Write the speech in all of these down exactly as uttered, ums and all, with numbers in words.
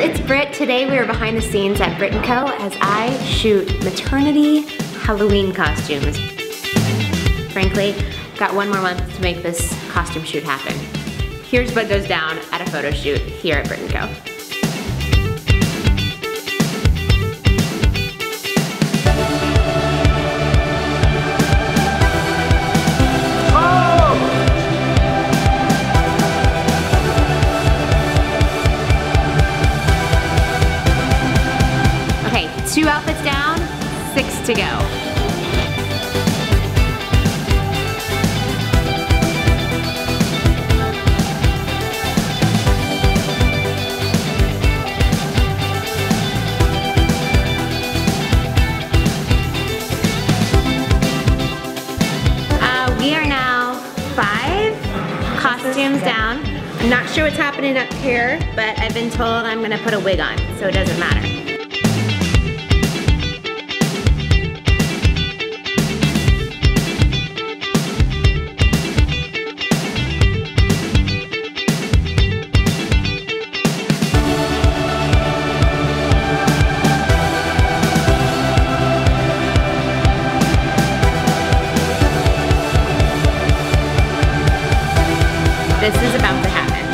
it's Britt. Today we are behind the scenes at Brit and Co as I shoot maternity Halloween costumes. Frankly, got one more month to make this costume shoot happen. Here's what goes down at a photo shoot here at Brit and Co. Two outfits down, six to go. Uh, we are now five costumes down. I'm not sure what's happening up here, but I've been told I'm gonna put a wig on, so it doesn't matter. This is about to happen.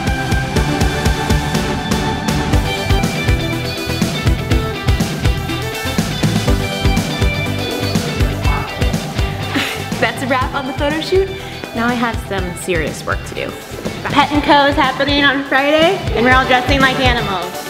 That's a wrap on the photo shoot. Now I have some serious work to do. Pet and Co is happening on Friday, and we're all dressing like animals.